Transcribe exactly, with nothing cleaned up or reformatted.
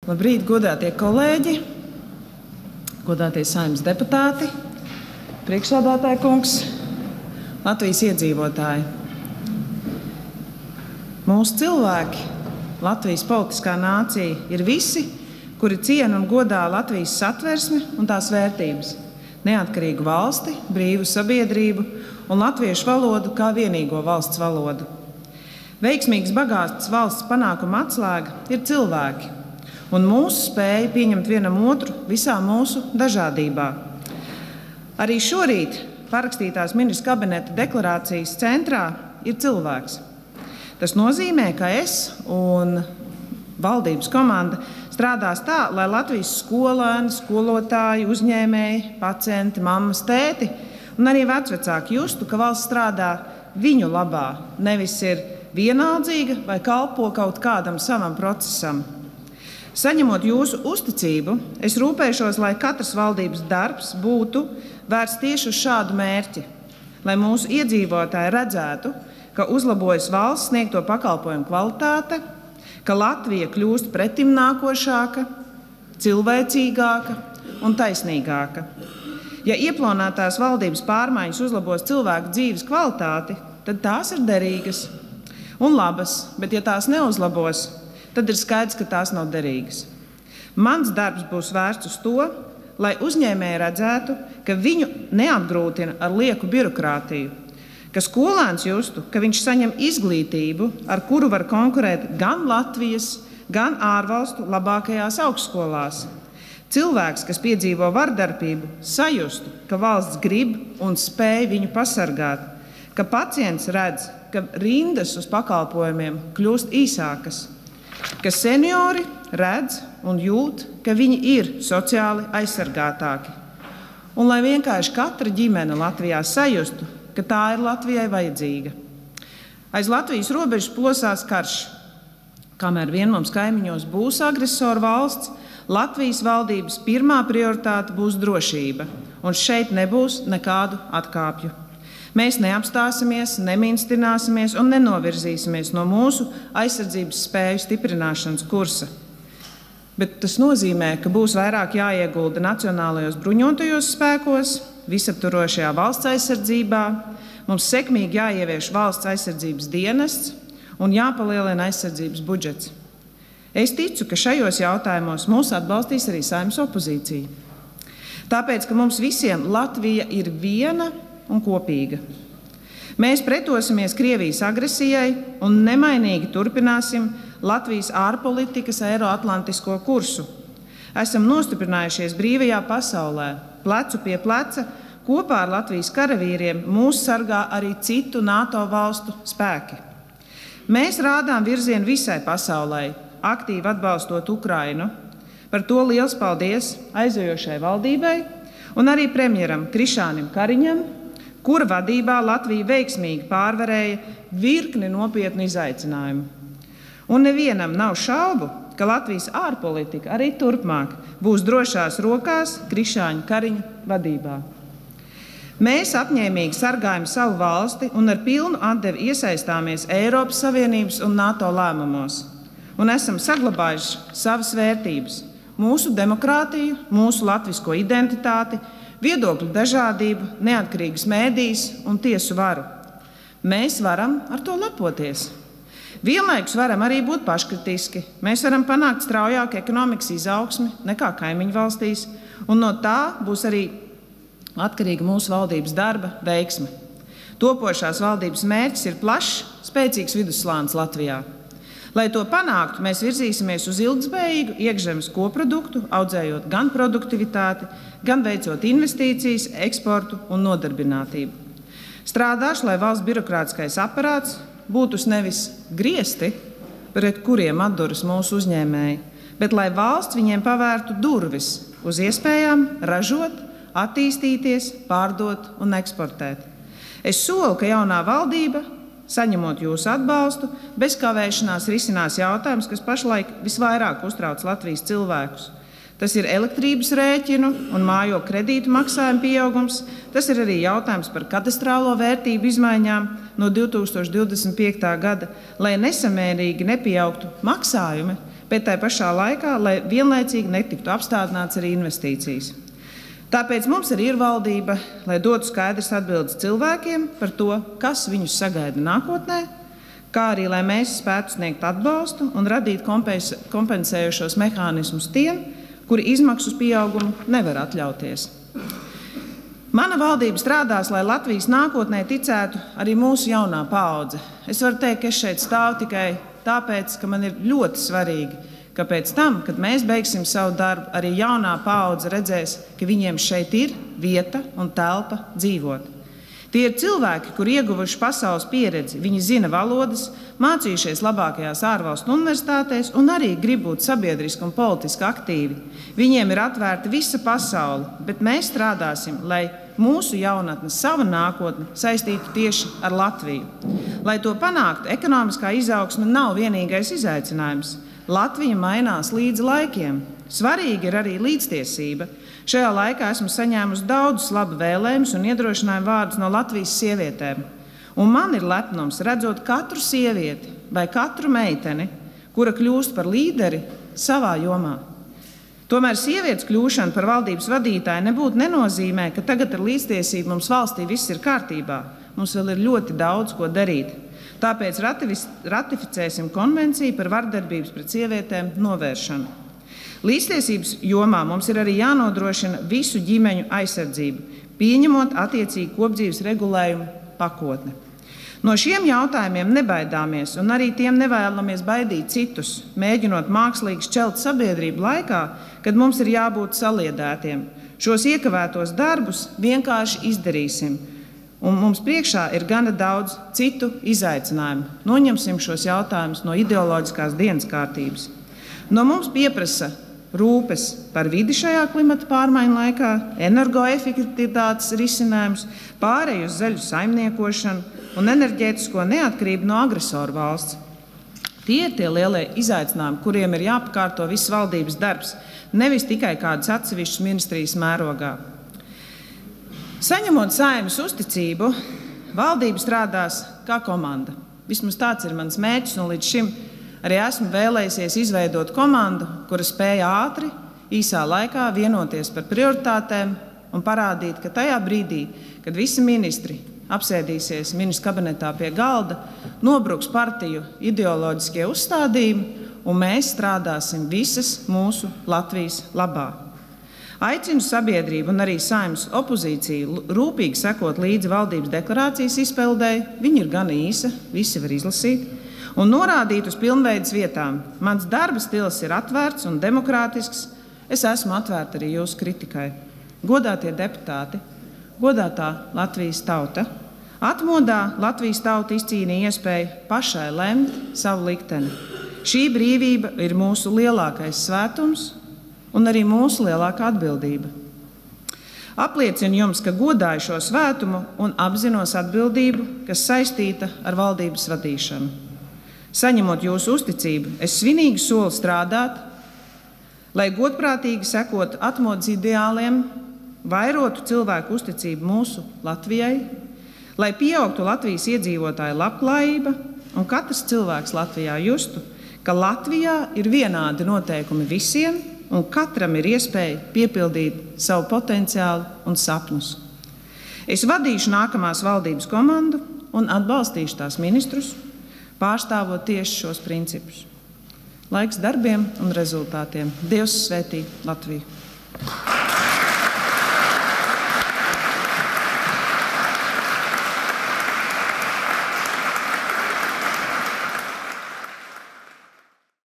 Labrīt, godātie kolēģi, godātie Saeimas deputāti, priekšsēdētāja kungs, Latvijas iedzīvotāji. Mūsu cilvēki, Latvijas politiskā nācija, ir visi, kuri ciena un godā Latvijas satversmi un tās vērtības, neatkarīgu valsti, brīvu sabiedrību un latviešu valodu kā vienīgo valsts valodu. Veiksmīgs, bagāts valsts panākuma atslēga ir cilvēki un mūsu spēja pieņemt vienam otru visā mūsu dažādībā. Arī šorīt parakstītās ministru kabineta deklarācijas centrā ir cilvēks. Tas nozīmē, ka es un valdības komanda strādās tā, lai Latvijas skolēni, skolotāji, uzņēmēji, pacienti, mammas, tēti un arī vecvecāki justu, ka valsts strādā viņu labā, nevis ir vienaldzīga vai kalpo kaut kādam savam procesam. Saņemot jūsu uzticību, es rūpēšos, lai katrs valdības darbs būtu vērsts tieši uz šādu mērķi, lai mūsu iedzīvotāji redzētu, ka uzlabojas valsts sniegto pakalpojumu kvalitāte, ka Latvija kļūst pretimnākošāka, cilvēcīgāka un taisnīgāka. Ja ieplānotās valdības pārmaiņas uzlabos cilvēku dzīves kvalitāti, tad tās ir derīgas un labas, bet ja tās neuzlabos, tad ir skaidrs, ka tās nav derīgas. Mans darbs būs vērsts uz to, lai uzņēmēji redzētu, ka viņu neapgrūtina ar lieku birokrātiju, ka skolēns justu, ka viņš saņem izglītību, ar kuru var konkurēt gan Latvijas, gan ārvalstu labākajās augstskolās. Cilvēks, kas piedzīvo vardarbību, sajustu, ka valsts grib un spēj viņu pasargāt, ka pacients redz, ka rindas uz pakalpojumiem kļūst īsākas, ka seniori redz un jūt, ka viņi ir sociāli aizsargātāki. Un lai vienkārši katra ģimene Latvijā sajustu, ka tā ir Latvijai vajadzīga. Aiz Latvijas robežas plosās karš. Kamēr vien mums kaimiņos būs agresoru valsts, Latvijas valdības pirmā prioritāte būs drošība, un šeit nebūs nekādu atkāpju. Mēs neapstāsimies, neminstināsimies un nenovirzīsimies no mūsu aizsardzības spēju stiprināšanas kursa. Bet tas nozīmē, ka būs vairāk jāiegulda nacionālajos bruņotajos spēkos, visaptvarošajā valsts aizsardzībā, mums sekmīgi jāievieš valsts aizsardzības dienests un jāpalielina aizsardzības budžets. Es ticu, ka šajos jautājumos mūs atbalstīs arī Saeimas opozīcija. Tāpēc, ka mums visiem Latvija ir viena un kopīga. Mēs pretosimies Krievijas agresijai un nemainīgi turpināsim Latvijas ārpolitikas eiroatlantisko kursu. Esam nostiprinājušies brīvajā pasaulē, plecu pie pleca, kopā ar Latvijas karavīriem mūs sargā arī citu NATO valstu spēki. Mēs rādām virzienu visai pasaulē, aktīvi atbalstot Ukrainu. Par to liels paldies aizejošai valdībai un arī premjeram Krišānim Kariņam, kura vadībā Latvija veiksmīgi pārvarēja virkni nopietnu izaicinājumu. Un nevienam nav šaubu, ka Latvijas ārpolitika arī turpmāk būs drošās rokās Krišāņa Kariņa vadībā. Mēs apņēmīgi sargājam savu valsti un ar pilnu atdevi iesaistāmies Eiropas Savienības un NATO lēmumos un esam saglabājuši savas vērtības, mūsu demokrātiju, mūsu latvisko identitāti, viedokļu dažādību, neatkarīgas mēdīs un tiesu varu. Mēs varam ar to lepoties. Vienlaikus varam arī būt paškritiski. Mēs varam panākt straujāku ekonomikas izaugsmi nekā kaimiņu valstīs, un no tā būs arī atkarīga mūsu valdības darba veiksme. Topošās valdības mērķis ir plašs, spēcīgs vidusslānis Latvijā. Lai to panāktu, mēs virzīsimies uz ilgtspējīgu iekšzemes koproduktu, audzējot gan produktivitāti, gan veicot investīcijas, eksportu un nodarbinātību. Strādāšu, lai valsts birokrātiskais aparāts būtu nevis griesti, pret kuriem atduras mūsu uzņēmēji, bet lai valsts viņiem pavērtu durvis uz iespējām ražot, attīstīties, pārdot un eksportēt. Es solu, ka jaunā valdība, saņemot jūsu atbalstu, bez kavēšanās risinās jautājums, kas pašlaik visvairāk uztrauc Latvijas cilvēkus. Tas ir elektrības rēķinu un mājo kredītu maksājumu pieaugums. Tas ir arī jautājums par katastrālo vērtību izmaiņām no divi tūkstoši divdesmit piektā gada, lai nesamērīgi nepieaugtu maksājumi, bet tai pašā laikā, lai vienlaicīgi netiktu apstādināts arī investīcijas. Tāpēc mums arī ir valdība, lai dotu skaidrs atbildes cilvēkiem par to, kas viņus sagaida nākotnē, kā arī, lai mēs spētu sniegt atbalstu un radīt kompensējošos mehānismus tiem, kuri izmaksu pieaugumu nevar atļauties. Mana valdība strādās, lai Latvijas nākotnē ticētu arī mūsu jaunā paudze. Es varu teikt, ka es šeit stāvu tikai tāpēc, ka man ir ļoti svarīgi, ka pēc tam, kad mēs beigsim savu darbu, arī jaunā paudze redzēs, ka viņiem šeit ir vieta un telpa dzīvot. Tie ir cilvēki, kuri ieguvuši pasaules pieredzi, viņi zina valodas, mācījušies labākajās ārvalstu universitātēs un arī grib būt sabiedriski un politiski aktīvi. Viņiem ir atvērta visa pasaule, bet mēs strādāsim, lai mūsu jaunatne savu nākotni saistītu tieši ar Latviju. Lai to panāktu, ekonomiskā izaugsme nav vienīgais izaicinājums. Latvija mainās līdz laikiem. Svarīgi ir arī līdztiesība. Šajā laikā esmu saņēmusi daudzus labu vēlējumus un iedrošinājumu vārdus no Latvijas sievietēm. Un man ir lepnums redzot katru sievieti vai katru meiteni, kura kļūst par līderi savā jomā. Tomēr sievietes kļūšana par valdības vadītāju nebūtu nenozīmē, ka tagad ar līdztiesību mums valstī viss ir kārtībā. Mums vēl ir ļoti daudz ko darīt. Tāpēc ratificēsim konvenciju par vardarbības pret sievietēm novēršanu. Līdztiesības jomā mums ir arī jānodrošina visu ģimeņu aizsardzību, pieņemot attiecīgi kopdzīves regulējumu pakotni. No šiem jautājumiem nebaidāmies un arī tiem nevēlamies baidīt citus, mēģinot mākslīgi šķelt sabiedrību laikā, kad mums ir jābūt saliedētiem. Šos iekavētos darbus vienkārši izdarīsim. Un mums priekšā ir gana daudz citu izaicinājumu. Noņemsim šos jautājumus no ideoloģiskās dienas kārtības. No mums pieprasa rūpes par vidi šajā klimata pārmaiņu laikā, energoefektivitātes risinājums, pāreju uz zaļu saimniekošanu un enerģētisko neatkarību no agresoru valsts. Tie ir tie lielie izaicinājumi, kuriem ir jāpakārto viss valdības darbs, nevis tikai kādas atsevišķas ministrijas mērogā. Saņemot Saeimas uzticību, valdība strādās kā komanda. Vismaz tāds ir mans mērķis, un līdz šim arī esmu vēlējusies izveidot komandu, kura spēja ātri, īsā laikā vienoties par prioritātēm un parādīt, ka tajā brīdī, kad visi ministri apsēdīsies ministru kabinetā pie galda, nobruks partiju ideoloģiskie uzstādījumi, un mēs strādāsim visas mūsu Latvijas labā. Aicinu sabiedrību un arī Saeimas opozīciju rūpīgi sekot līdzi valdības deklarācijas izpildēji, viņa ir gana īsa, visi var izlasīt, un norādīt uz pilnveidas vietām. Mans darba stils ir atvērts un demokrātisks, es esmu atvērta arī jūsu kritikai. Godātie deputāti, godātā Latvijas tauta, atmodā Latvijas tauta izcīnīja iespēju pašai lemt savu likteni. Šī brīvība ir mūsu lielākais svētums un arī mūsu lielākā atbildība. Apliecinu jums, ka godāju šo svētumu un apzinos atbildību, kas saistīta ar valdības vadīšanu. Saņemot jūsu uzticību, es svinīgi solu strādāt, lai godprātīgi sekotu atmodas ideāliem, vairotu cilvēku uzticību mūsu Latvijai, lai pieaugtu Latvijas iedzīvotāju labklājība un katrs cilvēks Latvijā justu, ka Latvijā ir vienādi noteikumi visiem un katram ir iespēja piepildīt savu potenciālu un sapņus. Es vadīšu nākamās valdības komandu un atbalstīšu tās ministrus, pārstāvot tieši šos principus. Laiks darbiem un rezultātiem. Dievs svētī Latviju!